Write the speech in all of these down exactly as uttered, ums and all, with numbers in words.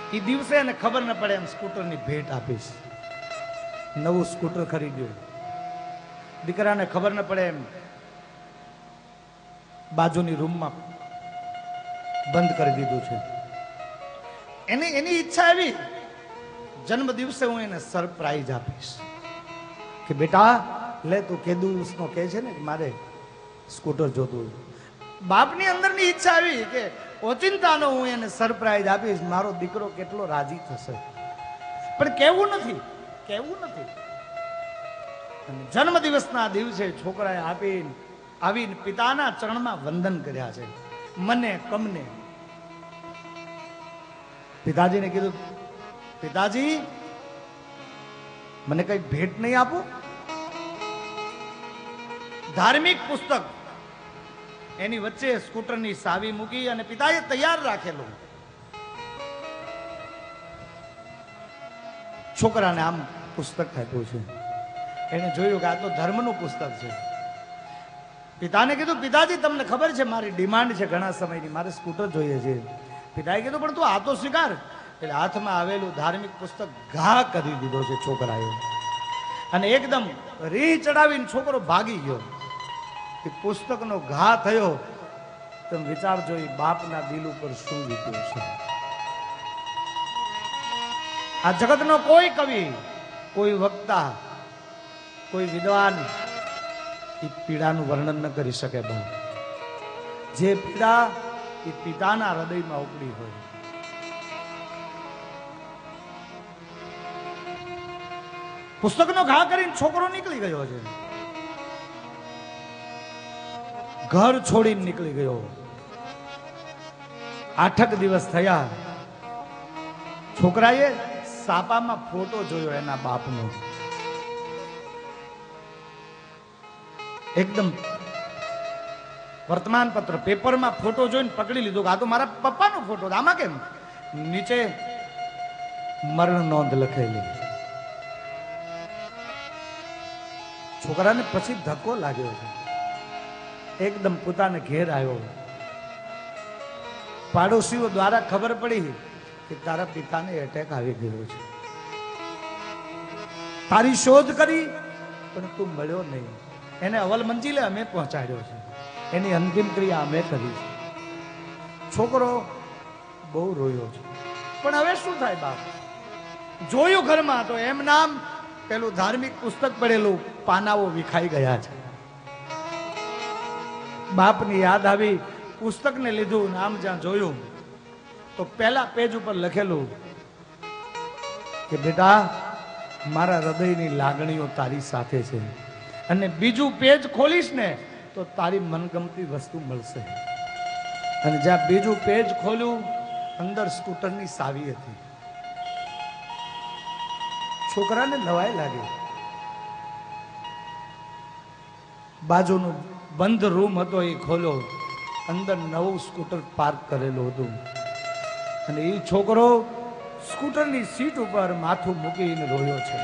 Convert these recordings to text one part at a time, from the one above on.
એ દિવસે એને ખબર ન પડે એમ સ્કૂટરની ભેટ આપીશ. નવું સ્કૂટર ખરીદ્યું. દીકરાને ખબર ન પડે એમ બાજુની રૂમમાં બંધ કરી દીધું છે. એની એની ઈચ્છા એવી, જન્મ દિવસે હું એને સરપ્રાઈઝ આપીશ કે બેટા લે તું કેદુસનો કહે છે ને મારે સ્કૂટર જોતું. બાપની અંદરની ઈચ્છા આવી કે ઓચિંતાનો હું એને સરપ્રાઈઝ આપીશ, મારો દીકરો કેટલો રાજી થશે. પણ કેવું નથી, કેવું નથી. જન્મ દિવસના દિવસે છોકરાએ આપીને આવીને પિતાના ચરણમાં વંદન કર્યા છે, મને કમને. પિતાજીને કીધું, પિતાજી મને કઈ ભેટ નહીં આપો? ધાર્મિક પુસ્તક એની વચ્ચે સ્કૂટરની સાવી મૂકી અને પિતાએ તૈયાર રાખેલું. છોકરાને આમ પુસ્તક આપ્યું છે. એને જોયું કે આ તો ધર્મનું પુસ્તક છે. પિતાને કીધું, પિતાજી તમને ખબર છે મારી ડિમાન્ડ છે ઘણા સમયની, મારે સ્કૂટર જોઈએ છે. પિતાએ કીધું, પણ તું આ તો સ્વીકાર. એટલે હાથમાં આવેલું ધાર્મિક પુસ્તક ઘા કરી દીધો છે છોકરાએ, અને એકદમ રી ચડાવીને છોકરો ભાગી ગયો. એ પુસ્તકનો ઘા થયો. તમે વિચારજો એ બાપના દિલ ઉપર શું વીત્યું છે. આ જગતનો કોઈ કવિ, કોઈ વક્તા, કોઈ વિદ્વાન એ પીડાનું વર્ણન ન કરી શકે. બાપ જે પીડા એ પિતાના હૃદયમાં ઉપડી હોય. પુસ્તકનો ઘા કરીને છોકરો નીકળી ગયો છે, ઘર છોડીને નીકળી ગયો. આઠક દિવસ થયા. છોકરાએ સાપામાં ફોટો જોયો એના બાપનો. એકદમ વર્તમાન પત્ર પેપરમાં ફોટો જોઈને પકડી લીધો કે આ તો મારા પપ્પાનો ફોટો. આમાં કેમ? નીચે મરણ નોંધ લખેલી. છોકરાને પછી ધક્કો લાગ્યો છે. એકદમ પોતાને ઘેર આવ્યો. પાડોશીઓ દ્વારા ખબર પડી કે તારા પિતાને એટેક આવી ગયો છે. તારી શોધ કરી પણ તું મળ્યો નહીં. એને અવલ મંજિલે અમે પહોંચાડ્યો છે, એની અંતિમ ક્રિયા અમે કરી છે. છોકરો બહુ રોયો છે. પણ હવે શું થાય બાપ? જોયું ઘરમાં તો એમ નામ પેલું ધાર્મિક પુસ્તક પડેલું પાનાઓ વિખાઈ ગયા છે. બાપની યાદ આવી, પુસ્તકને લીધું, નામ જ્યાં જોયું તો પહેલા પેજ ઉપર લખેલું કે બેટા મારા હૃદયની લાગણીઓ તારી સાથે છે, અને બીજું પેજ ખોલીશ ને તો તારી મનગમતી વસ્તુ મળશે. અને જ્યાં બીજું પેજ ખોલ્યું અંદર સ્કૂટરની સાવી હતી. છોકરાને નવાઈ લાગી. બાજુનું બંધ રૂમ હતો એ ખોલ્યો, અંદર નવું સ્કૂટર પાર્ક કરેલું હતું, અને એ છોકરો સ્કૂટરની સીટ ઉપર માથું મૂકીને રોયો છે.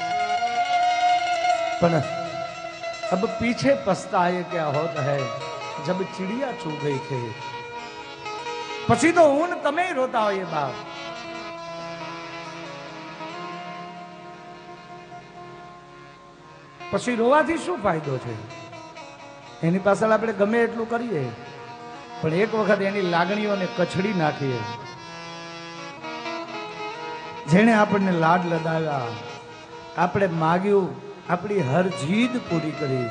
પણ अब पीछे पछताए क्या होता है जब चिड़िया छू गई खेत. પછી તો હું તમે રોતા હોય બાપ. પછી રોવાથી શું ફાયદો છે? એની પાછળ આપણે ગમે એટલું કરીએ, પણ એક વખત એની લાગણીઓને કચડી નાખીએ. જેણે આપણને લાડ લડાવ્યા, આપણે માગ્યું, આપણી હર જીદ પૂરી કરી,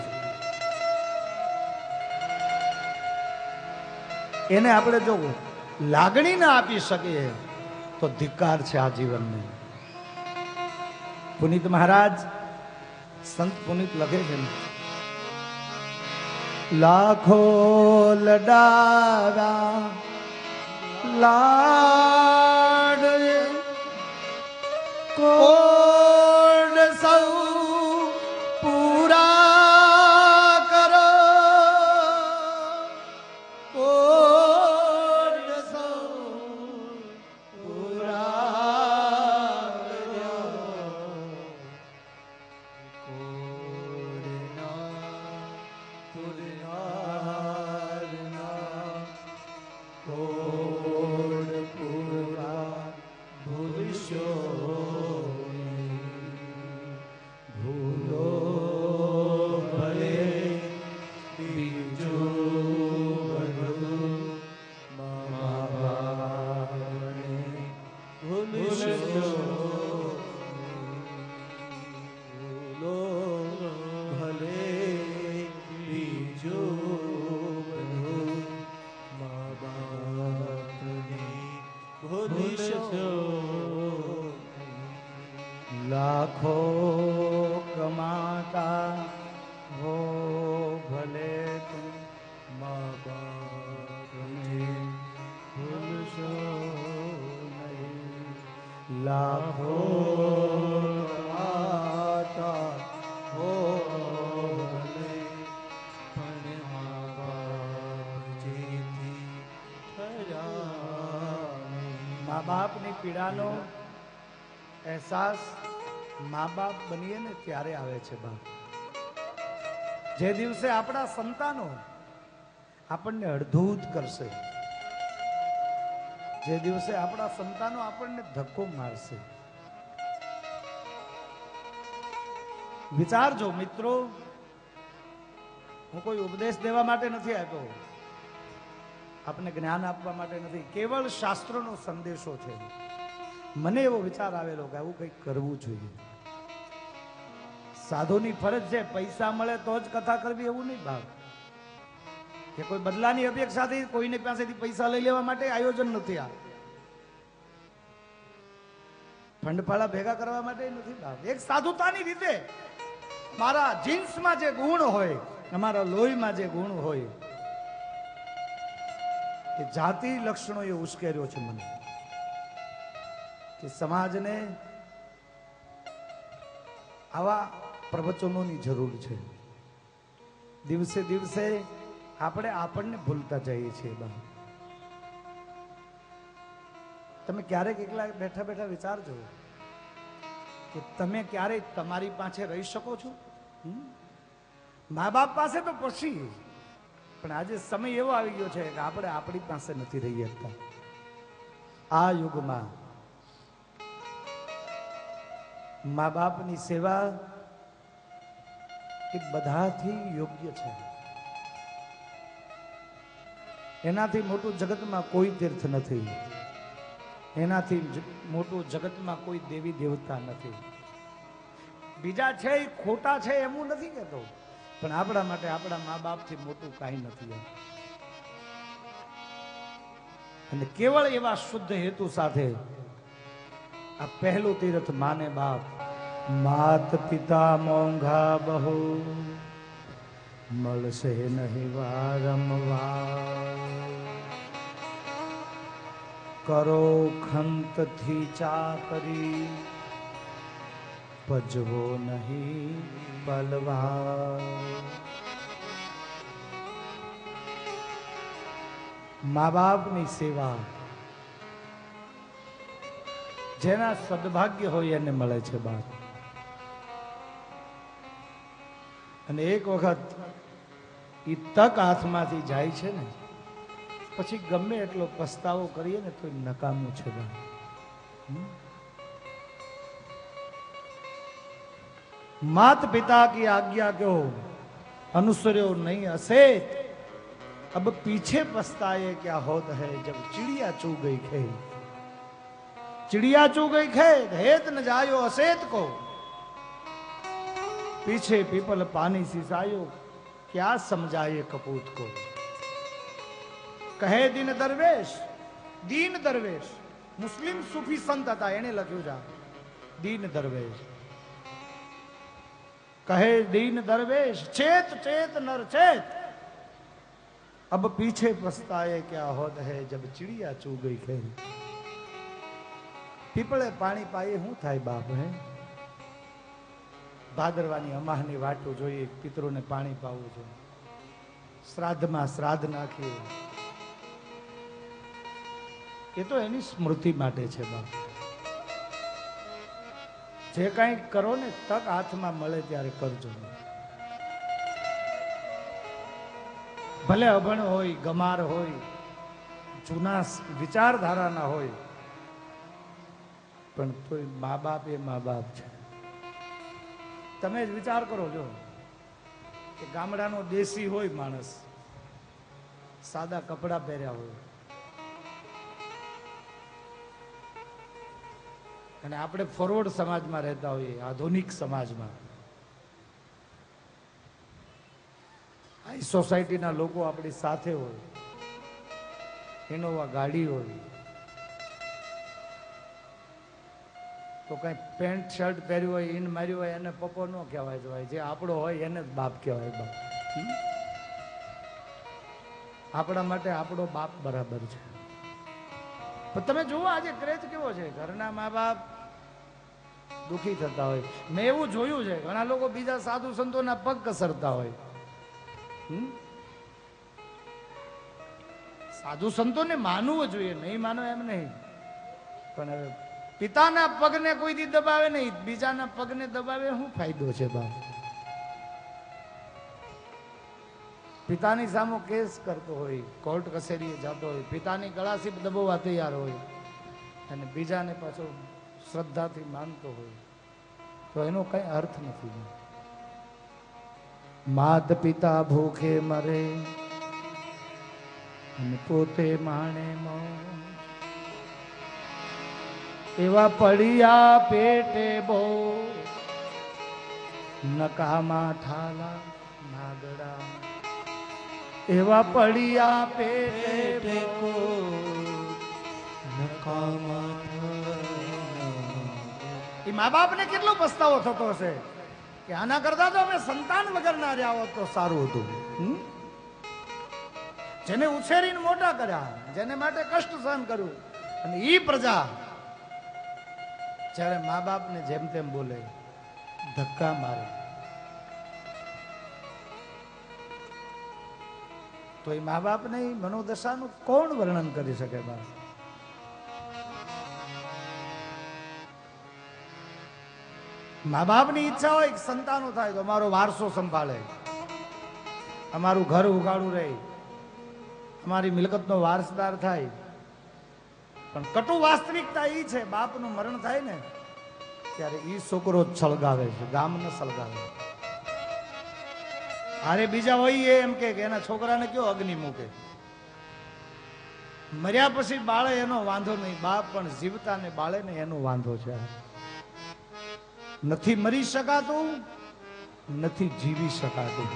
એને આપણે જો લાગણી ના આપી શકીએ તો ધિક્કાર છે આ જીવનને. પુનિત મહારાજ, સંત પુનિત લખે છે, લાખો લડાવા લાડ કોડ સૌ પૂરા કરો, કોડ સૌ પૂરા કરો, કોડના પુરનારના કોડ પૂરા ભૂલશો લાખો કમાતા હો ભલે તુમ મા બાપને ભૂલશો નહીં. લાખો કમાતા હો ભલે પણ મા બાપ જેથી થયા. મા બાપની પીડાનો અહેસાસ મા બાપ બનીએ ને ત્યારે આવે છે. બાપ જે દિવસે આપણા સંતાનો આપણને અડધૂત કરશે, જે દિવસે આપણા સંતાનો આપણને ધક્કો મારશે, વિચારજો મિત્રો. હું કોઈ ઉપદેશ દેવા માટે નથી આવ્યો, આપને જ્ઞાન આપવા માટે નથી, કેવળ શાસ્ત્રનો સંદેશો છે. મને એવો વિચાર આવેલો કે આવું કંઈક કરવું જોઈએ. સાધુની ફરજ છે, પૈસા મળે તો જ કથા કરવી એવું નહીં ભાવ, કે કોઈ બદલાની અપેક્ષાથી કોઈની પાસેથી પૈસા લઈ લેવા માટે આયોજન નથી. આ ફંડફાળા ભેગા કરવા માટે નથી ભાવ. એક સાધુતાની રીતે મારા જીન્સમાં જે ગુણ હોય, અમારા લોહીમાં જે ગુણ હોય, એ જાતિ લક્ષણો એ ઉશ્કેર્યો છે મને, કે સમાજને આવા પ્રવચનોની જરૂર છે. દિવસે દિવસે આપણે આપણને ભૂલતા જઈએ છીએ. બા તમે ક્યારેક એકલા બેઠા બેઠા વિચારજો કે તમે ક્યારેક તમારી પાસે રહી શકો છો? મા બાપ પાસે તો પછી, પણ આજે સમય એવો આવી ગયો છે કે આપણે આપણી પાસે નથી રહી શકતા. આ યુગમાં મા બાપની સેવા એ બધાથી યોગ્ય છે. એનાથી મોટું જગતમાં કોઈ તીર્થ નથી, એનાથી મોટું જગતમાં કોઈ દેવી દેવતા નથી. બીજા છે એ ખોટા છે એવું નથી કહેતો, પણ આપણા માટે આપણા મા બાપથી મોટું કાંઈ નથી. અને કેવળ એવા શુદ્ધ હેતુ સાથે આ પહેલું તીર્થ માને બાપ. માત પિતા મોંઘા બહુ મળશે નહીં વારંવાર, કરો ખંતથી ચાકરી પજવો નહીં પલવાર. મા બાપની સેવા જેના સદભાગ્ય હોય એને મળે છે બાપ. અને એક વખત એ તક હાથમાંથી જાય છે ને, પછી ગમે એટલો પસ્તાવો કરીએ ને તો નકામું છે બાપ. मात पिता की आज्ञा क्यों अनुसर्यो नहीं असेत, अब पीछे पछताए क्या होता है जब चिड़िया चू गई खेत. चिड़िया चू गई खेत हेत न जायो असेत को, पीछे पीपल पानी सिसायो क्या समझाए कपूत को. कहे दीन दरवेश, दीन दरवेश मुस्लिम सूफी संत था एने लख्યું છે दीन दरवेश. कहे दीन दरवेश चेत चेत नर चेत, अब पीछे पछताए क्या होत है जब चिड़िया चू गई खेत. पीपळे पाणी पाए હું થાય બાપ? હે ભાદરવાની અમાહની વાટો જોઈએ, પિતરોને પાણી પાવું જોઈએ, શ્રાદ્ધમાં શ્રાદ્ધ નાખીએ, એ તો એની સ્મૃતિ માટે છે બાપ. જે કંઈ કરો ને તક હાથમાં મળે ત્યારે કરજો. ભલે અભણ હોય, ગમાર હોય, જૂના વિચારધારાના હોય, પણ તોય મા બાપ એ મા બાપ છે. તમે જ વિચાર કરો જો કે ગામડાનો દેશી હોય માણસ, સાદા કપડા પહેર્યા હોય, અને આપણે ફોરવર્ડ સમાજમાં રહેતા હોઈએ, આધુનિક સમાજમાં, આ સોસાયટીના લોકો આપણી સાથે હોય, ઇનોવા ગાડી હોય, તો કઈ પેન્ટ શર્ટ પહેર્યું હોય ઈન માર્યું હોય એને પપ્પો ન કહેવાય જવાય, જે આપણો હોય એને જ બાપ કહેવાય. બાપ આપણા માટે આપણો બાપ બરાબર છે. પણ તમે જુઓ આજે ક્રેઝ કેવો છે, ઘરના મા બાપ દુખી થતા હોય. મેં એવું જોયું છે ઘણા લોકો બીજા સાધુ સંતોના પગ કસરતા હોય. સાધુ સંતોને માનવું જોઈએ, નહીં માનો એમ નહીં, પણ હવે પિતાના પગને કોઈ દી દબાવે નહીં, બીજાના પગને દબાવે શું ફાયદો છે બાપ? પિતાની સામે કેસ કરતો હોય, કોર્ટ કચેરીએ જતો હોય, પિતાની ગળાસીપ દબાવવા તૈયાર હોય અને બીજાને પાછો શ્રદ્ધાથી માનતો હોય, તો એનો કઈ અર્થ નથી. માત પિતા ભૂખે મરે અને પોતે માણે મોં, એવા પડ્યા પેટે બહુ નકામા ઠાલા નાગડા, એવા પડ્યા પેટે બહુ નકામા. એ મા બાપ ને કેટલો પસ્તાવો થતો હશે કે આના કરતા તો અમે સંતાન વગર ના રહ્યા હોત તો સારું હતું. જેને ઉછેરીને મોટા કર્યા, જેને માટે કષ્ટ સહન કર્યું, અને ઈ પ્રજા જ્યારે મા બાપ ને જેમ તેમ બોલે, ધક્કા મારે, તો એ મા બાપ ને મનોદશાનું કોણ વર્ણન કરી શકે? બાપ મા બાપની ઈચ્છા હોય કે સંતાનો થાય તો અમારો વારસો સંભાળે, અમારું ઘર ઉગાડું રહે, અમારી મિલકતનો વારસદાર થાય. પણ કટુ વાસ્તવિકતા ઈ છે, બાપનું મરણ થાય ને ત્યારે ઈ છોકરો સળગાવે છે, ગામ ને સળગાવે. અરે બીજા હોય એમ કે એના છોકરાને કયો અગ્નિ મૂકે. મર્યા પછી બાળે એનો વાંધો નહીં, બાપ પણ જીવતા ને બાળે ને એનો વાંધો છે. નથી મરી શકાતું, નથી જીવી શકાતું.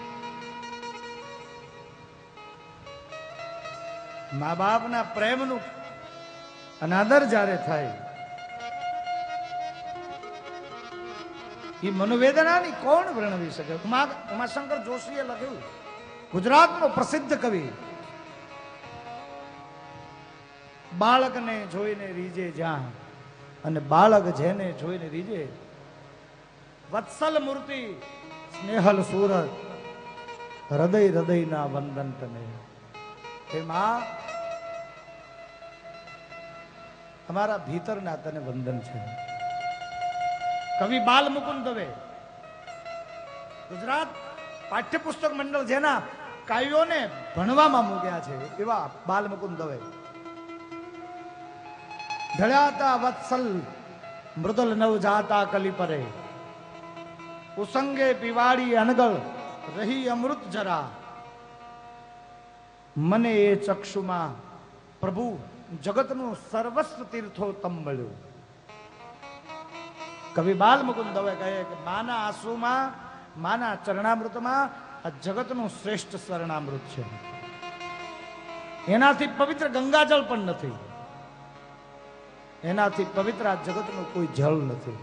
મા બાપના પ્રેમનું અનાદર જ્યારે થાય, એ મનોવેદનાની કોણ વર્ણવી શકે? ઉમાશંકર જોશીએ લખ્યું, ગુજરાતનો પ્રસિદ્ધ કવિ, બાળકને જોઈને રીજે જ્યાં અને બાળક જેને જોઈને રીજે, વત્સલ મૂર્તિ સ્નેહલ સુરત હૃદય હૃદયના વંદન તને. હે માં, અમારા ભીતરના તને વંદન છે. કવિ બાલ મુકુંદ દવે, ગુજરાત પાઠ્યપુસ્તક મંડળ જેના કાવ્યોને ભણવામાં મૂક્યા છે એવા બાલ મુકુંદ દવે. ઢળ્યાતા વત્સલ મૃદુલ નવ જાતા કલી પરે, ઉસંગે પીવાડી અનગળ રહી અમૃત જરા, મને એ ચક્ષુમાં પ્રભુ જગતનું સર્વસ્વ તીર્થોત્તમ મળ્યું. કવિ બાલ મુકુંદ દવે કહે કે માના આંસુમાં, માના ચરણામૃતમાં આ જગતનું શ્રેષ્ઠ શરણામૃત છે. એનાથી પવિત્ર ગંગાજળ પણ નથી, એનાથી પવિત્ર આ જગતનું કોઈ જળ નથી.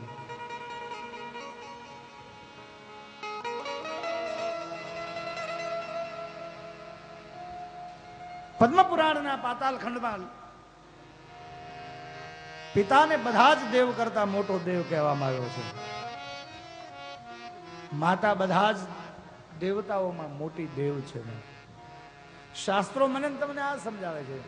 પદ્મપુરાણના પાતાલ ખંડમાં પિતાને બધા જ દેવ કરતા મોટો દેવ કહેવામાં આવ્યો છે. માતા બધા જ દેવતાઓમાં મોટી દેવ છે. શાસ્ત્રો મને તમને આ સમજાવે છે,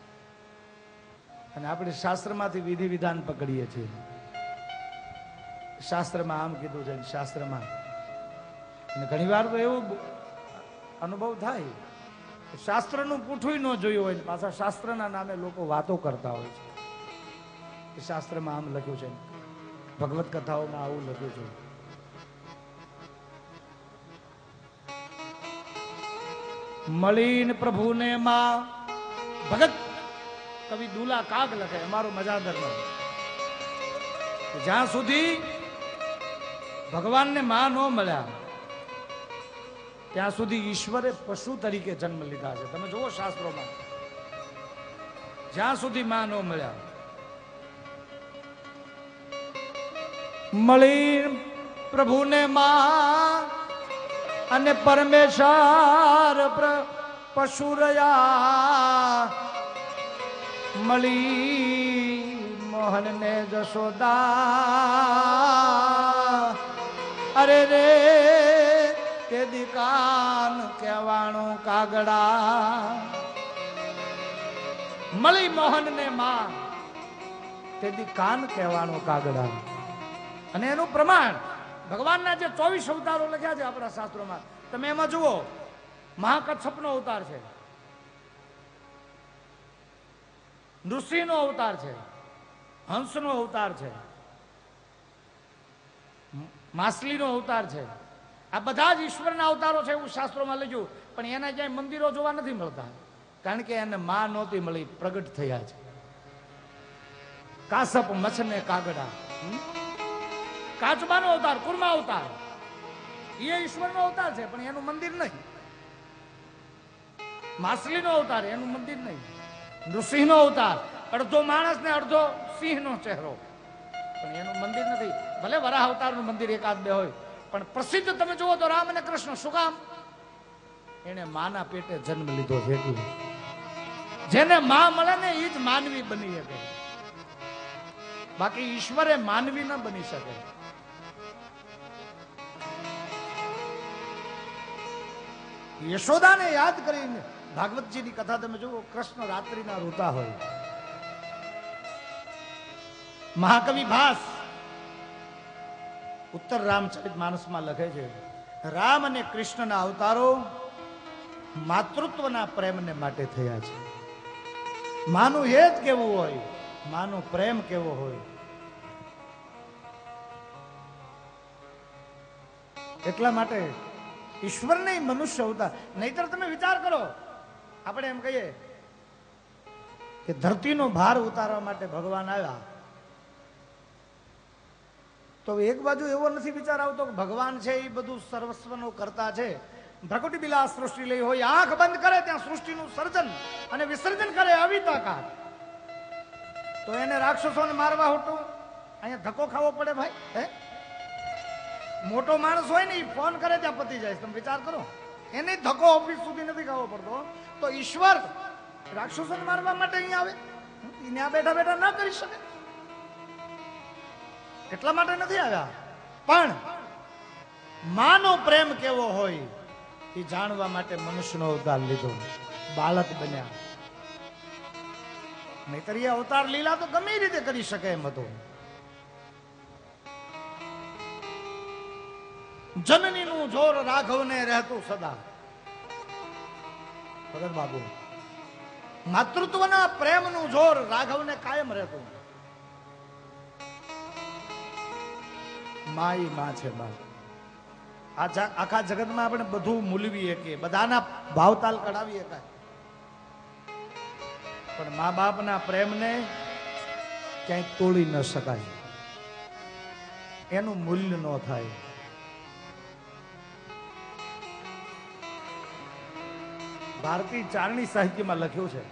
અને આપણે શાસ્ત્રમાંથી વિધિ વિધાન પકડીએ છીએ. શાસ્ત્રમાં આમ કીધું છે, શાસ્ત્રમાં. અને ઘણી વાર તો એવો અનુભવ થાય, શાસ્ત્રનું પૂઠું ન જોયું હોય, પાછા શાસ્ત્રના નામે લોકો વાતો કરતા હોય છે. શાસ્ત્રમાં આમ લખ્યું છે, ભગવત કથાઓમાં આવું લખ્યું છે. મળીને પ્રભુને માં ભગત, કવિ દુલા કાગ લખે, અમારો મજાદર નો, જ્યાં સુધી ભગવાનને માં ન મળ્યા ત્યાં સુધી ઈશ્વરે પશુ તરીકે જન્મ લીધા છે. તમે જુઓ શાસ્ત્રોમાં, જ્યાં સુધી માં ન મળ્યા મળી પ્રભુને માં અને પરમેશ્વર પશુરયા મળી મોહન ને જશોદા અરે રે તે દીકાન કહેવાણું કાગડા મળી મોહન ને માં તે દીકાન કહેવાણું કાગડા. અને એનું પ્રમાણ ભગવાનના જે ચોવીસ અવતારો લખ્યા છે આપણા શાસ્ત્રોમાં, તમે એમાં જુઓ મહાકચ્છપનો અવતાર છે, નૃસિંહનો અવતાર છે, હંસનો અવતાર છે, માછલીનો અવતાર છે. આ બધા જ ઈશ્વરના અવતારો છે એવું શાસ્ત્રોમાં લખ્યું, પણ એના ક્યાંય મંદિરો જોવા નથી મળતા, કારણ કે એને માં નહોતી મળી, પ્રગટ થયા છે. કાસપ મચ્છને કાગડા, કાચબાનો અવતાર, કુર્મા અવતાર, એ ઈશ્વરનો અવતાર છે પણ એનું મંદિર નહીં. માછલીનો અવતાર, એનું મંદિર નહીં. નૃસિંહનો અવતાર, અડધો માણસ ને અડધો સિંહનો ચહેરો, પણ એનું મંદિર નથી. ભલે વરાહ અવતારનું મંદિર એકાદ બે હોય, પણ પ્રસિદ્ધ તમે જુઓ તો રામ અને કૃષ્ણ. શું કામ? એને માના પેટે જન્મ લીધો છે એટલે. જેને માં મળે ને એ જ માનવી બની શકે, બાકી ઈશ્વરે માનવી ન બની શકે. યશોદાને યાદ કરીને ભાગવતજીની કથા તમે જુઓ, કૃષ્ણ રાત્રિના રોતા હોય. મહાકવિ ભાસ ઉત્તર રામચરિત માનસમાં લખે છે, રામ અને કૃષ્ણના અવતારો માતૃત્વના પ્રેમને માટે થયા છે. માનું હેત કેવું હોય, માનો પ્રેમ કેવો હોય, એટલા માટે ઈશ્વર નહીં મનુષ્ય અવતાર. નહીતર તમે વિચાર કરો, આપણે એમ કહીએ કે ધરતીનો ભાર ઉતારવા માટે ભગવાન આવ્યા, તો એક બાજુ એવો નથી વિચાર આવતો કે ભગવાન છે એ બધું સર્વસ્વનો કરતા છે. ભ્રકુટી બિલાસ સૃષ્ટિ લઈ હોય, આંખ બંધ કરે ત્યાં સૃષ્ટિનું સર્જન અને વિસર્જન કરે અવિતાકાર, તો એને રાક્ષસોને મારવા હોતું અહીંયા ધક્કો ખાવો પડે ભાઈ? હે, મોટો માણસ હોય ને એ ફોન કરે ત્યાં પતી જાય. તમે વિચાર કરો, એને ધક્કો ઓફિસ સુધી નથી ખાવો પડતો, તો ઈશ્વર રાક્ષસોને મારવા માટે અહીંયા આવે? ત્યાં બેઠા બેઠા ના કરી શકે, એટલા માટે નથી આવ્યા. પણ માનો પ્રેમ કેવો હોય એ જાણવા માટે મનુષ્યનો અવતાર લીધો, બાળક બન્યા. નહીતર એ અવતાર લીલા તો ગમે રીતે કરી શકે એમ હતો. જનનીનું જોર રાઘવને રહેતું સદા. ભગત બાબુ, માતૃત્વના પ્રેમનું જોર રાઘવને કાયમ રહેતું. માઈ માં છે બા. આ આખા જગતમાં આપણે બધું મૂલવીએ કે બધાના ભાવતાલ કઢાવીએ કાંઈ, પણ મા બાપના પ્રેમને ક્યાંય તોડી ન શકાય, એનું મૂલ્ય ન થાય. ભારતીય ચારણી સાહિત્યમાં લખ્યું છે,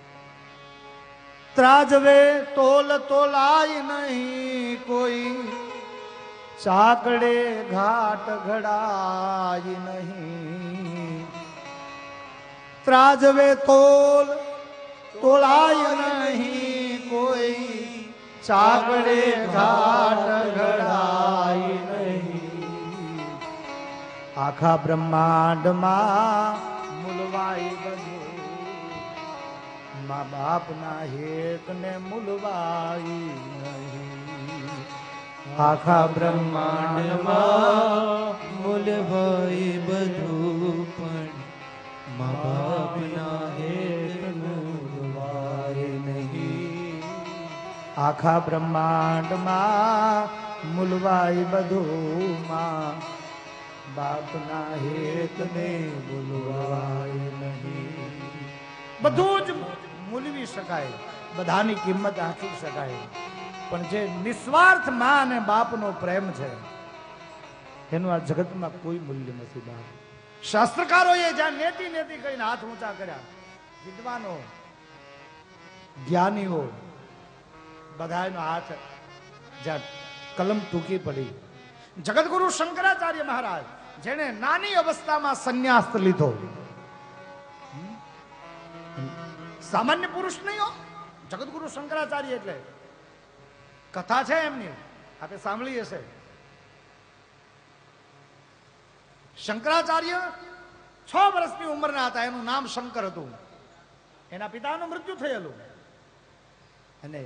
ત્રાજવે તોલ તોલાય નહીં કોઈ, ચાકડે ઘાટ ઘડાય નહીં. ત્રાજવે તોલ તોલાય નહીં કોઈ, ચાકડે ઘાટ ઘડાય નહીં. આખા બ્રહ્માંડમાં મૂલવાય બધું, મા બાપના હેત ને મૂલવાય નહીં. આખા બ્રહ્માંડમાં મૂલવાય બધું, પણ મા બાપના હેત મૂલવાય નહીં. આખા બ્રહ્માંડમાં મૂલવાય બધું, મા બાપના હેત ને મૂલવાય નહીં. બધું જ મૂલવી શકાય, બધાની કિંમત આંકી શકાય, પણ જે નિસ્વાર્થ માં અને બાપનો પ્રેમ છે એનું આ જગતમાં કોઈ મૂલ્ય નથી. બાપ શાસ્ત્રકારોએ જ્યાં નેતિ નેતિ કહીને હાથ ઊંચા કર્યા, વિદ્વાનો જ્ઞાનીઓ બધાનો હાથ જ્યાં કલમ ટૂંકી પડી. જગતગુરુ શંકરાચાર્ય મહારાજ જેને નાની અવસ્થામાં સંન્યાસ લીધો, સામાન્ય પુરુષ નહીં હો. જગતગુરુ શંકરાચાર્ય એટલે કથા છે એમની, આપણે સાંભળી હશે. શંકરાચાર્ય છ વર્ષની ઉંમરના હતા. એનું નામ શંકર હતું. એના પિતાનું મૃત્યુ થયેલું અને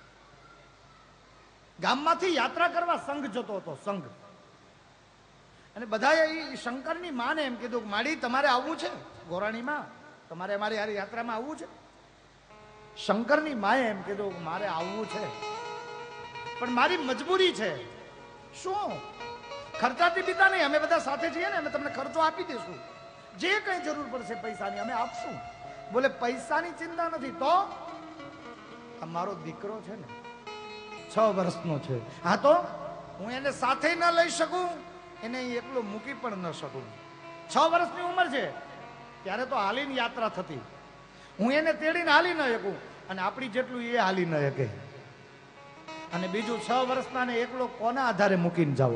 ગામમાંથી યાત્રા કરવા સંઘ જતો હતો. સંઘ અને બધાએ શંકરની માને એમ કીધું, માડી તમારે આવવું છે ગોરાણીમાં, તમારે અમારી હારી યાત્રામાં આવવું છે. શંકરની માએ એમ કીધું, મારે આવવું છે પણ મારી મજબૂરી છે. શું? ખર્ચાથી પિતા નહીં, અમે બધા સાથે છીએ ને, અમે તમને ખર્ચો આપી દઈશું, જે કઈ જરૂર પડશે પૈસાની અમે આપશું. બોલે પૈસાની ચિંતા નથી તો મારો દીકરો છે ને છ વર્ષનો છે, હા તો હું એને સાથે ન લઈ શકું, એને એકલો મૂકી પણ ન શકું. છ વર્ષની ઉંમર છે ત્યારે તો હાલીને યાત્રા થતી, હું એને તેડીને હાલી ન શકું અને આપણી જેટલું એ હાલી ન શકે. અને બીજું છ વર્ષના ને એકલો કોના આધારે મૂકીને જાવો,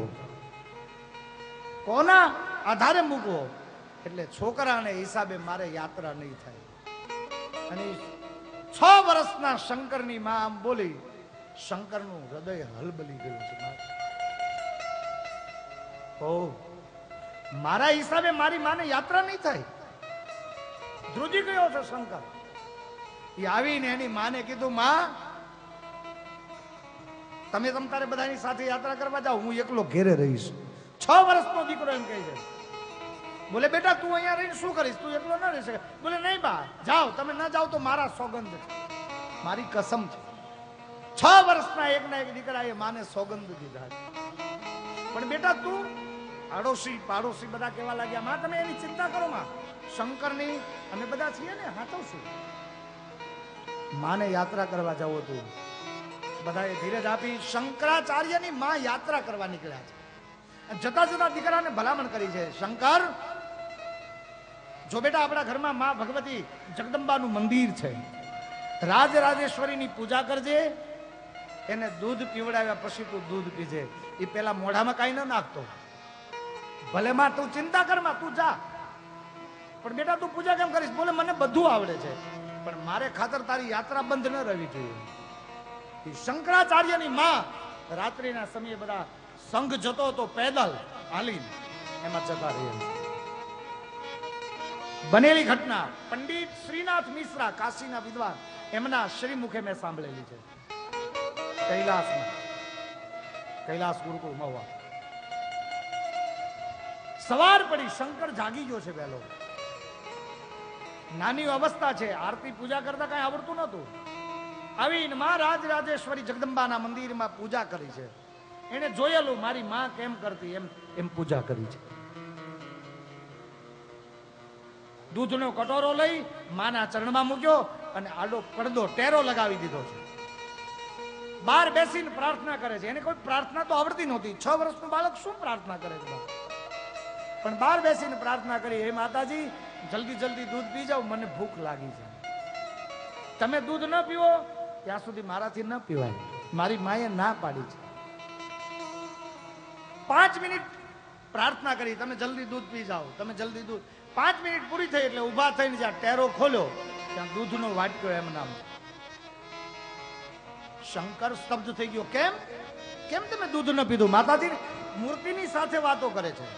કોના આધારે મૂકવો? એટલે છોકરાને હિસાબે મારે યાત્રા નહીં થાય. અને છ વર્ષના શંકરની માં આમ બોલી, શંકરનું હૃદય હલબલી ગયું છે. ઓ મારા હિસાબે મારી માને યાત્રા નહીં થાય. ધ્રુજી ગયો છે શંકર. એ આવીને એની માને કીધું, માં તમે તમ તારે બધાની સાથે યાત્રા કરવા જાઓ, હું એકલો ઘેરે રહીશ. છ વર્ષનો દીકરો એમ કહે છે. બોલે બેટા તું અહીંયા રહીને શું કરીશ, તું એકલો ના રહી શકે. બોલે નહીં બા, જાઓ, તમે ના જાઓ તો મારા સોગંદ છે, મારી કસમ છે. છ વર્ષના એક ના એક દીકરા એ માને સોગંદ દીધા. પણ બેટા તું, આડોશી પાડોશી બધા કેવા લાગ્યા, માં તમે એની ચિંતા કરો, માં શંકરની અમે બધા છીએ ને, હાથવશું. માને યાત્રા કરવા જવું હતું. બધાએ ધીરજ આપી. શંકરાચાર્યની માં યાત્રા કરવા નીકળ્યા છે. જતા જતા દીકરાને ભલામણ કરી છે, શંકર જો બેટા આપણા ઘરમાં માં ભગવતી જગદંબાનું મંદિર છે, રાજરાજેશ્વરીની પૂજા કરજે, એને દૂધ પીવડાવ્યા પછી તું દૂધ પીજે. એ પેલા મોઢામાં કઈ ન નાખતો. ભલે માં તું ચિંતા કર, માં તું જા, પણ બેટા તું પૂજા કેમ કરીશ? બોલે મને બધું આવડે છે પણ મારે ખાતર તારી યાત્રા બંધ ન રહેવી જોઈએ. શંકરાચાર્યની માં રાત્રિના સમયે બધા સંઘ જતો હતો પેદલ હાલી, એમાં જતા રહ્યા. બનેલી ઘટના પંડિત શ્રીનાથ મિશ્રા, કાશીના વિદ્વાન, એમના શ્રીમુખે મેં સાંભળેલી છે. કૈલાસમાં, કૈલાસ ગુરુકુળ મહુવા. સવાર પડી, શંકર જાગી ગયો છે વહેલો. નાની અવસ્થા છે, આરતી પૂજા કરતા કઈ આવડતું નતું. આવીને માં રાજરાજેશ્વરી જગદંબાના મંદિરમાં પૂજા કરી છે. એને જોયેલું મારી માં કેમ કરતી, એમ એમ પૂજા કરી છે. દૂધનો કટોરો લઈ માના ચરણમાં મૂક્યો અને આડો પડદો ટેરો લગાવી દીધો છે. બહાર બેસીને પ્રાર્થના કરે છે. એને કોઈ પ્રાર્થના તો આવડતી નહોતી. છ વર્ષનું બાળક શું પ્રાર્થના કરે છે? પણ બહાર બેસીને પ્રાર્થના કરી, હે માતાજી જલ્દી જલ્દી દૂધ પી જાઓ, મને ભૂખ લાગી છે. તમે દૂધ ન પીવો ત્યાં સુધી મારાથી ન પીવાય. મારી માએ ના પાડી છે. પાંચ મિનિટ પ્રાર્થના કરી, તમે જલ્દી દૂધ પી જાઓ, તમે જલ્દી દૂધ. પાંચ મિનિટ પૂરી થઈ એટલે ઉભા થઈને જ્યાં ટેરો ખોલ્યો ત્યાં દૂધનો વાટક્યો એમ નામ. શંકર સ્તબ્ધ થઈ ગયો. કેમ કેમ તમે દૂધ ન પીધું? માતાજી મૂર્તિની સાથે વાતો કરે છે,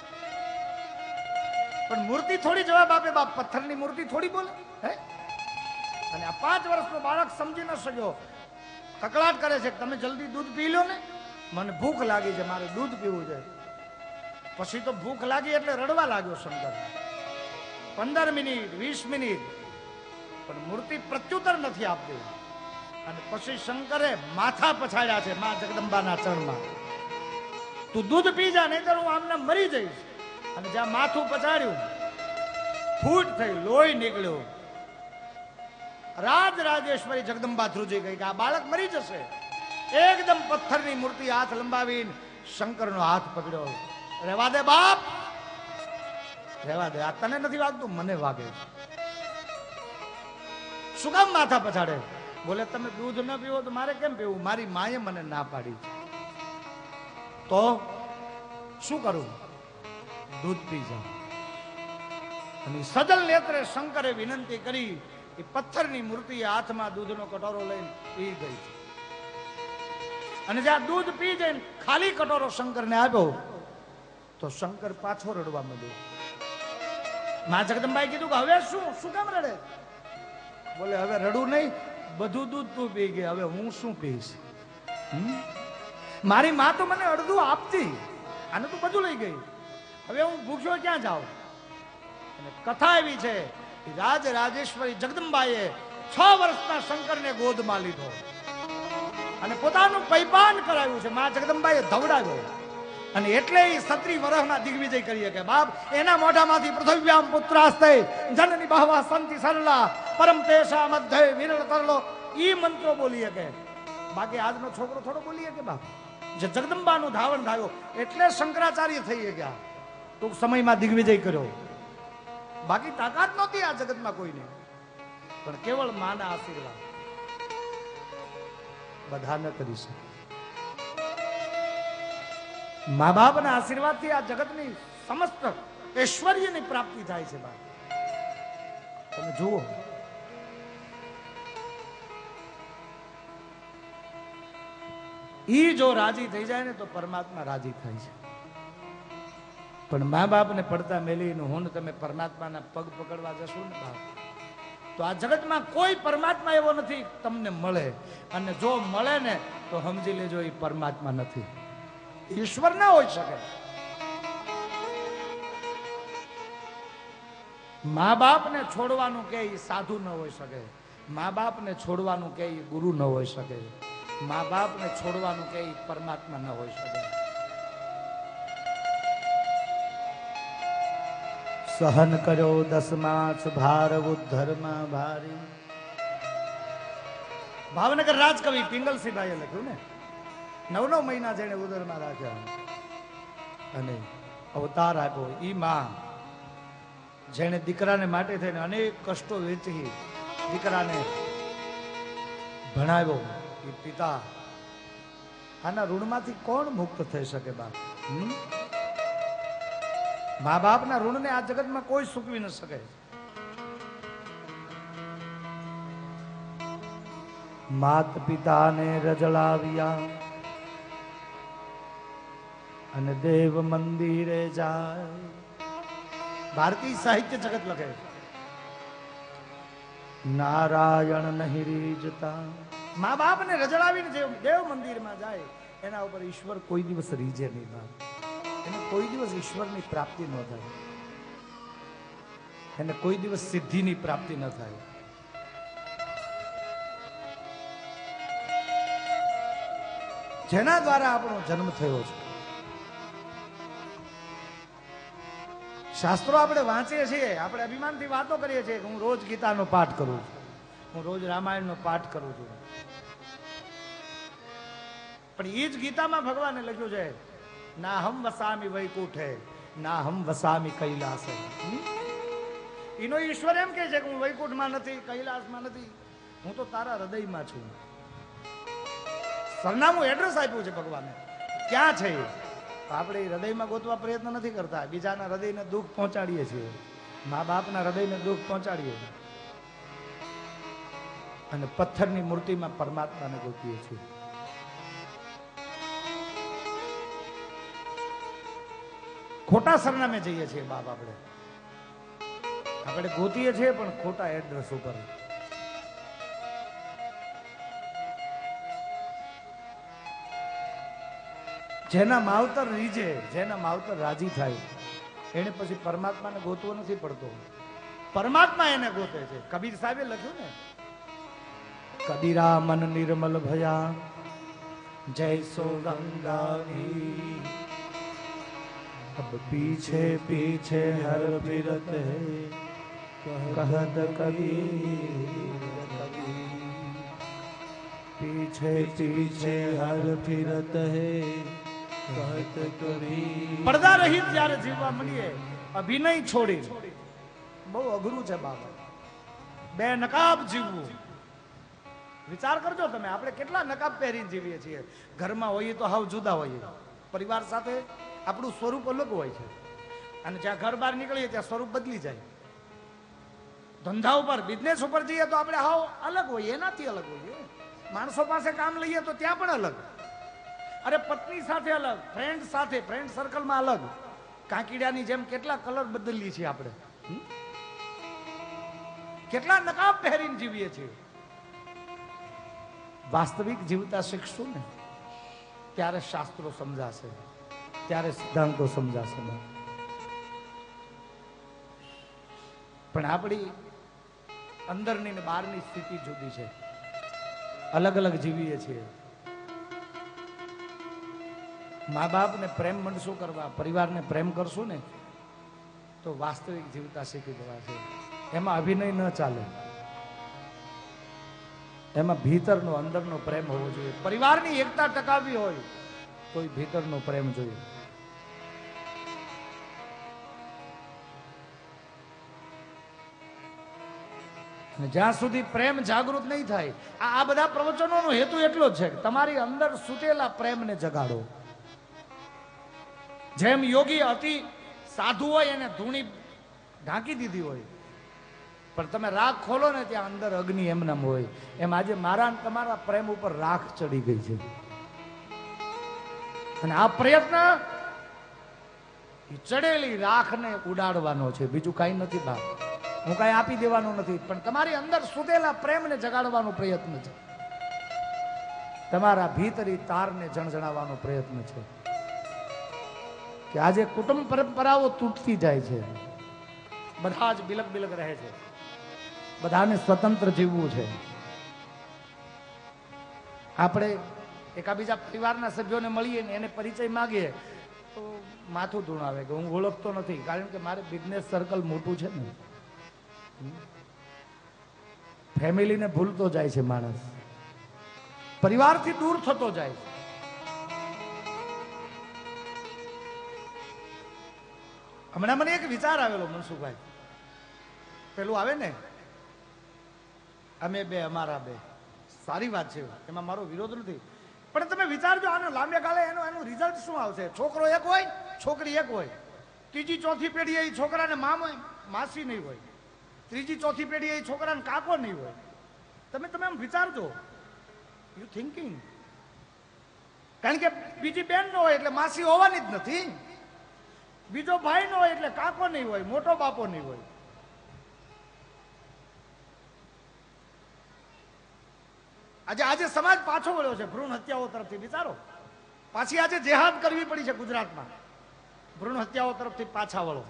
પણ મૂર્તિ થોડી જવાબ આપે બાપ? પથ્થરની મૂર્તિ થોડી બોલે હે? અને આ પાંચ વર્ષનો બાળક સમજી ન શક્યો, કકળાટ કરે છે, તમે જલ્દી દૂધ પી લો ને, મને ભૂખ લાગી છે, મારે દૂધ પીવું છે. પછી તો ભૂખ લાગી એટલે રડવા લાગ્યો શંકર. પંદર મિનિટ વીસ મિનિટ પણ મૂર્તિ પ્રત્યુત્તર નથી આપતી. અને પછી શંકરે માથા પછાડ્યા છે માં જગદંબાના ચરણમાં. તું દૂધ પી જા, નહીતર હું આમને મરી જઈશ. અને જ્યાં માથું પછાડ્યું, ફૂટ થઈ, લોહી નીકળ્યો. રાજ રાજેશ્વરી જગદંબા ધ્રુજી ગઈ કે આ બાળક મરી જશે. એકદમ પથ્થરની મૂર્તિ હાથ લંબાવીને શંકરનો હાથ પકડ્યો. રહેવા દે બાપ, રહેવા દે, આ તને નથી વાગતું, મને વાગે. શું કામ માથા પછાડે? બોલે તમે દૂધ ન પીવો તો મારે કેમ પીવું? મારી માએ મને ના પાડી. તો શું કરું? દૂધ પી જાઉં. અને સજલ નેત્રે શંકરે વિનંતી કરી, એ પથ્થરની મૂર્તિ હાથમાં દૂધનો કટોરો લઈને પી ગઈ. અને જ્યાં દૂધ પી જઈને ખાલી કટોરો શંકરને આપ્યો તો શંકર પાછો રડવા માંડ્યો. માં જગદંબાએ કીધું કે હવે શું શું કામ રડે? બોલે હવે રડું નહીં, બધું દૂધ તું પી ગઈ, હવે હું શું પીશ? મારી માં તો મને અડધું આપતી, આને તો બધું લઈ ગઈ, હવે હું ભૂખ્યો ક્યાં જાઉં? અને કથા એવી છે રાજ રાજેશ્વરી જગદંબાએ છ વર્ષના શંકરને ગોદમાં લીધો અને પોતાનું પૈપાન કરાવ્યું છે. માં જગદંબાએ ધવડાવ્યો અને એટલે એ સત્રી વર્ષના દિગ્વિજય કરી કે બાપ એના મોઢામાંથી પૃથ્વ્યામ પુત્રાસ્તે જનની બહવા સંતિ સરલા પરમ તેષા મધ્ય વિરળ તરલો ઈ મંત્રો બોલીએ કે, બાકી આજનો છોકરો થોડો બોલીએ કે બાપ? જે જગદંબાનું ધાવણ થયો એટલે શંકરાચાર્ય થઈ ગયા, ટૂંક સમયમાં દિગ્વિજય કર્યો. બાકી તાકાત નહોતી આ જગતમાં કોઈને, પણ કેવળ માના આશીર્વાદ બધા ન કરી શકે. મા બાપના આશીર્વાદથી આ જગતની સમસ્ત ઐશ્વર્યની પ્રાપ્તિ થાય છે. બાપ તમે જુઓ, ઈ જો રાજી થઈ જાય ને તો પરમાત્મા રાજી થાય છે. પણ મા બાપને પડતા મેલીને હું તમે પરમાત્માના પગ પકડવા જશો ને બાપ, તો આ જગતમાં કોઈ પરમાત્મા એવો નથી તમને મળે, અને જો મળે ને તો સમજી લેજો એ પરમાત્મા નથી, ઈશ્વર ના હોઈ શકે. મા બાપને છોડવાનું કે એ સાધુ ન હોઈ શકે, મા બાપને છોડવાનું કે એ ગુરુ ન હોઈ શકે, મા બાપને છોડવાનું કે એ પરમાત્મા ન હોઈ શકે. સહન કર્યો દસમાસ ભાર ઉદ્ધરમાં ભારી. ભાવનગર રાજકવિ પિંગલસિંહભાઈએ લખ્યું ને, નવ નવ મહિના જેને ઉદરમાં રાખ્યા અને અવતાર આપ્યો. ઈ માં જેને દીકરાને માટે થઈને અનેક કષ્ટો વેચી દીકરાને ભણાવ્યો, એ પિતા, આના ઋણમાંથી કોણ મુક્ત થઈ શકે બાપ? મા બાપના ઋણને આ જગતમાં કોઈ ચૂકવી ન શકે. માત પિતાને રજળાવ્યા અને દેવ મંદિરે જાય. ભારતીય સાહિત્ય જગત લખે નારાયણ નહીં રીજતા. મા બાપને રજળાવીને જે દેવ મંદિરમાં જાય એના ઉપર ઈશ્વર કોઈ દિવસ રીજે નહીં બાપ. એને કોઈ દિવસ ઈશ્વરની પ્રાપ્તિ ન થાય, એને કોઈ દિવસ સિદ્ધિની પ્રાપ્તિ ન થાય. જેના દ્વારા આપણો જન્મ થયો છે. શાસ્ત્રો આપણે વાંચીએ છીએ, આપણે અભિમાનથી વાતો કરીએ છીએ કે હું રોજ ગીતાનો પાઠ કરું છું, હું રોજ રામાયણનો પાઠ કરું છું, પણ એ જ ગીતામાં ભગવાને લખ્યું છે ના હમ વસામી વૈકુંઠે ના હમ વસામી કૈલાસે. એનો ઈશ્વર એમ કે છે કે હું વૈકુંઠમાં નથી, કૈલાસમાં નથી, હું તો તારા હૃદયમાં છું. સરનામું એડ્રેસ આપ્યું છે ભગવાને, ક્યાં છે? આપણે હૃદયમાં ગોતવા પ્રયત્ન નથી કરતા, બીજાના હૃદયને દુઃખ પહોંચાડીએ છીએ, મા બાપના હૃદયને દુઃખ પહોંચાડીએ અને પથ્થરની મૂર્તિમાં પરમાત્માને ગોતીએ છીએ. ખોટા સરનામે જઈએ છીએ બાપ, આપણે આપણે ગોતીએ છીએ પણ ખોટા એડ્રેસ ઉપર. જેના માવતર રીજે, જેના માવતર રાજી થાય એને પછી પરમાત્માને ગોતવો નથી પડતો, પરમાત્મા એને ગોતે છે. કબીર સાહેબે લખ્યું ને, કબીરા મન નિર્મલ ભયા જૈસો ગંગા अब पीछे पीछे हर फिरत है कहत कबीर पीछे पीछे हर फिरत है कहत कबीर. પડદા રહિત જ્યારે જીવવા મળીએ, અભિનય છોડી, બહુ અઘરું છે બાબા. બે નકાબ જીવવું. વિચાર કરજો તમે, આપણે કેટલા નકાબ પહેરીને જીવીએ છીએ. ઘરમાં હોઈએ તો હાવ જુદા હોઈએ, પરિવાર સાથે આપણું સ્વરૂપ અલગ હોય છે, અને જ્યાં ઘર બહાર નીકળીએ ત્યાં સ્વરૂપ બદલી જાય. ધંધા ઉપર, બિઝનેસ ઉપર જઈએ તો આપણે હાવ અલગ હોઈએ, એનાથી અલગ હોઈએ. માણસો પાસે કામ લઈએ તો ત્યાં પણ અલગ. અરે પત્ની સાથે અલગ, ફ્રેન્ડ સાથે, ફ્રેન્ડ સર્કલમાં અલગ. કાંકીડાની જેમ કેટલા કલર બદલીએ છીએ આપણે, કેટલા નકાબ પહેરીને જીવીએ છીએ. વાસ્તવિક જીવતા શીખશું ને ત્યારે શાસ્ત્રો સમજાશે, ત્યારે સિદ્ધાંતો સમજાશે. પણ આપણી અંદરની ને બહારની સ્થિતિ જુદી છે, અલગ અલગ જીવીએ છીએ. મા બાપને પ્રેમ મળશું કરવા, પરિવારને પ્રેમ કરશું ને તો વાસ્તવિક જીવતા શીખી જવાશે. એમાં અભિનય ન ચાલે, એમાં ભીતરનો અંદરનો પ્રેમ હોવો જોઈએ. પરિવારની એકતા ટકાવવી હોય તો ભીતરનો પ્રેમ જોઈએ. જ્યાં સુધી પ્રેમ જાગૃત નહીં થાય, આ બધા પ્રવચનોનો હેતુ એટલો જ છે કે તમારી અંદર સૂતેલા પ્રેમને જગાડો. જેમ યોગી અતિ સાધુ હોય એને ધૂણી ઢાંકી દીધી હોય, પણ તમે રાખ ખોલો ને ત્યાં અંદર અગ્નિ એમનામ હોય. એમ આજે મારા તમારા પ્રેમ ઉપર રાખ ચડી ગઈ છે, અને આ પ્રયત્ન ચડેલી રાખને ઉડાડવાનો છે, બીજું કઈ નથી બાપ. હું કઈ આપી દેવાનું નથી, પણ તમારી અંદર સુધેલા પ્રેમને જગાડવાનો પ્રયત્ન છે, તમારા ભીતરી તારને જણજણાવવાનો પ્રયત્ન છે. કે આજે કુટુંબ પરંપરાઓ તૂટતી જાય છે, બધા જ બિલક બિલક રહે છે, બધાને સ્વતંત્ર જીવવું છે. આપણે એકાબીજા પરિવારના સભ્યોને મળીએ ને એને પરિચય માગીએ તો માથું ધૂણાવે કે હું ઓળખતો નથી, કારણ કે મારે બિઝનેસ સર્કલ મોટું છે ને. ફેમિલીને ભૂલતો જાય છે માણસ, પરિવારથી દૂર થતો જાય છે. હમણાં મને એક વિચાર આવેલો મનસુખભાઈ, પેલું આવે ને અમે બે અમારા બે, સારી વાત છે, એમાં મારો વિરોધ નથી, પણ તમે વિચારજો આનો લાંબે ગાળે એનો એનું રિઝલ્ટ શું આવશે. છોકરો એક હોય, છોકરી એક હોય, ત્રીજી ચોથી પેઢી એ છોકરાને મામા માસી નહીં હોય, ત્રીજી ચોથી પેઢી એ છોકરાને કાકો નહીં હોય. તમે તમે આમ વિચારજો, યુ થિંકિંગ. કારણ કે બીજી બેન ન હોય એટલે માસી હોવાની જ નથી, બીજો ભાઈ ન હોય એટલે કાકો નહીં હોય, મોટો બાપો નહીં હોય. આજે આજે સમાજ પાછો વળ્યો છે ભ્રૂણ હત્યાઓ તરફથી. વિચારો, પાછી આજે જેહાદ કરવી પડી છે ગુજરાતમાં ભ્રૂણ હત્યાઓ તરફથી પાછા વળો.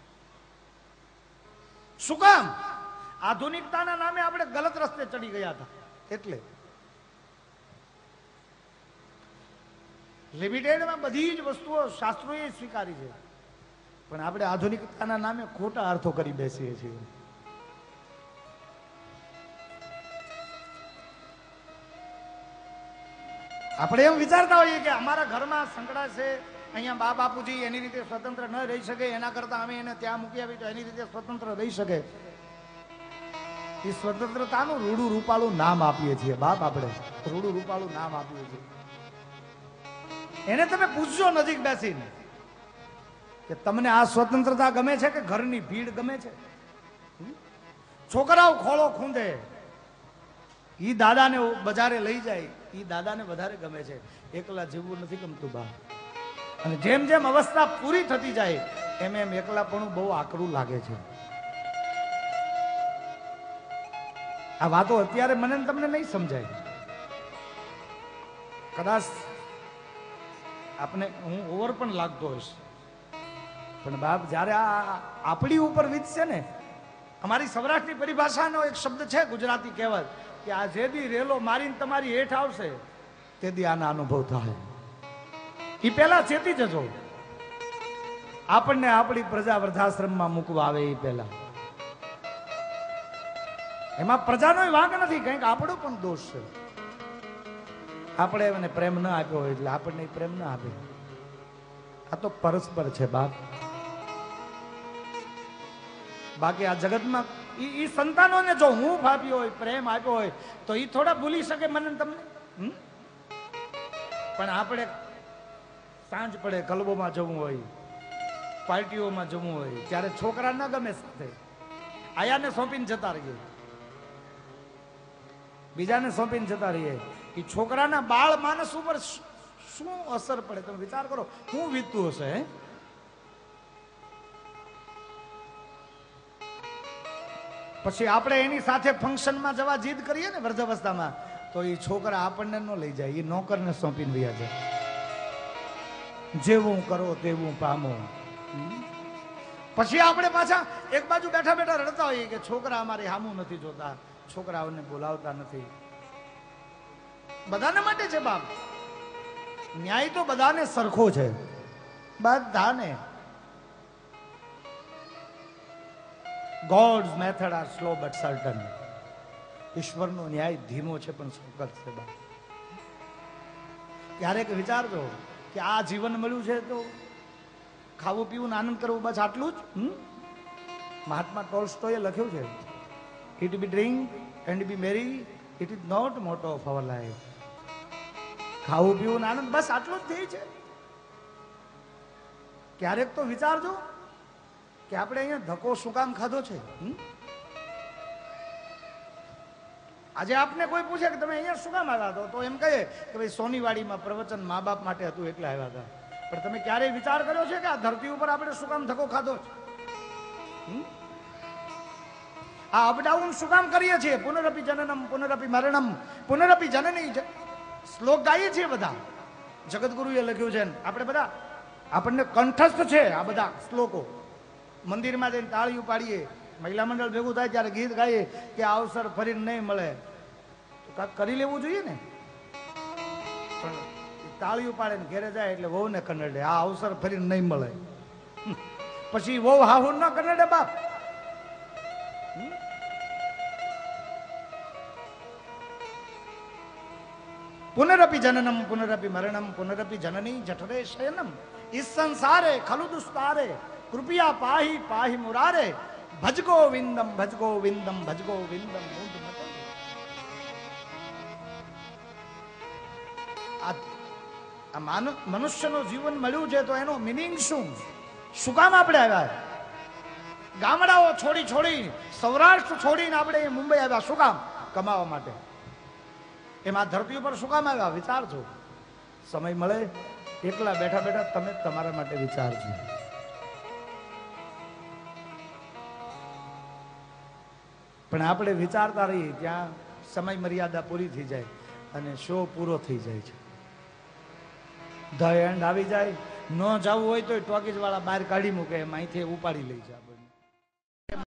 શું કામ? આધુનિકતાના નામે આપણે ગલત રસ્તે ચડી ગયા હતા. એટલે લિમિટેડમાં બધી જ વસ્તુઓ શાસ્ત્રોએ સ્વીકારી છે, પણ આપણે આધુનિકતાના નામે ખોટા અર્થો કરી બેસીએ છીએ. આપણે એમ વિચારતા હોઈએ કે અમારા ઘરમાં સંકળા છે, અહીંયા બા બાપુજી એની રીતે સ્વતંત્ર ન રહી શકે, એના કરતા અમે એને ત્યાં મૂકી આવી તો એની રીતે સ્વતંત્ર રહી શકે. એ સ્વતંત્રતાનું રૂડું રૂપાળું નામ આપીએ છીએ બાપ, આપણે રૂડું રૂપાળું નામ આપીએ છીએ. એને તમે પૂછજો નજીક બેસીને કે તમને આ સ્વતંત્રતા ગમે છે કે ઘરની ભીડ ગમે છે? છોકરાઓ ખોળો ખૂંદે, ઈ દાદાને બજારે લઈ જાય, ઈ દાદાને વધારે ગમે છે. એકલા જીવવું નથી ગમતું બા. અને જેમ જેમ અવસ્થા પૂરી થતી જાય એમ એમ એકલાપણું બહુ આકરું લાગે છે. આ વાતો અત્યારે મને તમને નહીં સમજાય. કદાચ આપને હું ઓવર પણ લાગતો હોઈશ, પણ બાપ જ્યારે આ આપણી ઉપર વીતશે ને, અમારી સૌરાષ્ટ્રની પરિભાષાનો એક શબ્દ છે ગુજરાતી કહેવત કે આ જે દી રેલો મારીને તમારી હેઠ આવશે તે દી આના અનુભવ થાય. એ પહેલા ચેતી જજો. આપણને આપણી પ્રજા વૃદ્ધાશ્રમમાં મૂકવા આવે એ પહેલા. એમાં પ્રજાનો વાંક નથી, કંઈક આપણો પણ દોષ છે. આપણે એને પ્રેમ ન આપ્યો હોય એટલે આપણને પ્રેમ ન આપે. આ તો પરસ્પર છે બાપ. બાકી આ જગતમાં ઈ સંતાનોને જો હું આપ્યો હોય, પ્રેમ આપ્યો હોય તો ઈ થોડા ભૂલી શકે મને તમને. પણ આપણે સાંજ પડે ક્લબોમાં જવું હોય, પાર્ટીઓમાં જવું હોય, ત્યારે છોકરા ના ગમે સાથે આયાને સોંપીને જતા રહીએ, બીજાને સોંપીને જતા રહીએ. એ છોકરાના બાળ માનસ ઉપર શું અસર પડે તમે વિચાર કરો, શું વીતતું હશે. હે પછી આપણે એની સાથે ફંક્શનમાં જવા જીદ કરીએ ને વૃદ્ધાવસ્થામાં, તો એ છોકરા આપણને ન લઈ જાય, એ નોકરને સોંપીને વયા જાય. જેવું કરો તેવું પામો. પછી આપણે પાછા એક બાજુ બેઠા બેઠા રડતા હોઈએ કે છોકરા અમારે હામું નથી જોતા, છોકરાઓને બોલાવતા નથી. બધાને માટે છે બાપ, ન્યાય તો બધાને સરખો છે, બધાને. God's method are slow but certain. ઈશ્વરનો ન્યાય ધીમો છે પણ ચોક્કસ છે બાપ. ક્યારેક વિચારજો કે આ જીવન મળ્યું છે તો ખાવું પીવું આનંદ કરવું, બસ આટલું જ. મહાત્મા ટોલ્સ્ટોયે લખ્યું છે, eat be drink and be merry, it is not motto of our life. ખાવું પીવું આનંદ, બસ આટલું જ થઈ છે. ક્યારેક તો વિચારજો કે આપણે અહીંયા ધક્કો શું કામ ખાધો છે. આજે આપને કોઈ પૂછે કે તમે અહીંયા શું કામ આવ્યા હતા, તો એમ કહે કે ભાઈ સોનીવાડીમાં પ્રવચન મા બાપ માટે હતું એટલે આવ્યા હતા. પણ તમે ક્યારેય વિચાર કર્યો છે કે આ ધરતી ઉપર આપણે શું કામ ધક્કો ખાધો છે? આ અપડાઉન શું કામ કરીએ છીએ? પુનરપી જનનમ પુનરપી મરણમ પુનરપી જનની શ્લોક ગાઈએ છીએ બધા. જગતગુરુએ લખ્યું છે, આપણે બધા આપણને કંઠસ્થ છે આ બધા શ્લોકો. મંદિરમાં જઈને તાળીઓ પાડીએ, મહિલા મંડળ ભેગું થાય ત્યારે ગીત ગાઈએ કે આ અવસર ફરીને નહીં મળે, તો કાંઈક કરી લેવું જોઈએ ને. પણ તાળીઓ પાડે ને ઘેરે જાય એટલે વહુ ને કનડે, આ અવસર ફરીને નહીં મળે. પછી વહુ હાહુ ન કનડે બાપ. પુનરપી જનનમ પુનરપી મરણમ પુનરપી જનની જઠરે શયનમ ઇસ સંસારે ખલુ દુસ્તારે કૃપયા પાહી પાહી મુરારે ભજગો વિંદમ ભજગો વિંદમ ભજગો વિંદમ. આ મનુષ્યનું જીવન મળ્યું છે તો એનો મિનિંગ શું? શું કામ આપણે આવ્યા? ગામડાઓ છોડી છોડી સૌરાષ્ટ્ર છોડીને આપણે મુંબઈ આવ્યા શું કામ? કમાવા માટે. એમાં ધરતી ઉપર શું કામ આવ્યા? વિચારજો. સમય મળે એકલા બેઠા બેઠા તમે તમારા માટે વિચારજો. પણ આપણે વિચારતા રહીએ ત્યાં સમય મર્યાદા પૂરી થઈ જાય અને શો પૂરો થઈ જાય છે. ધ એન્ડ આવી જાય. ન જવું હોય તો ટોકીજ વાળા બહાર કાઢી મૂકે, એમ અહીંથી ઉપાડી લઈ જાય.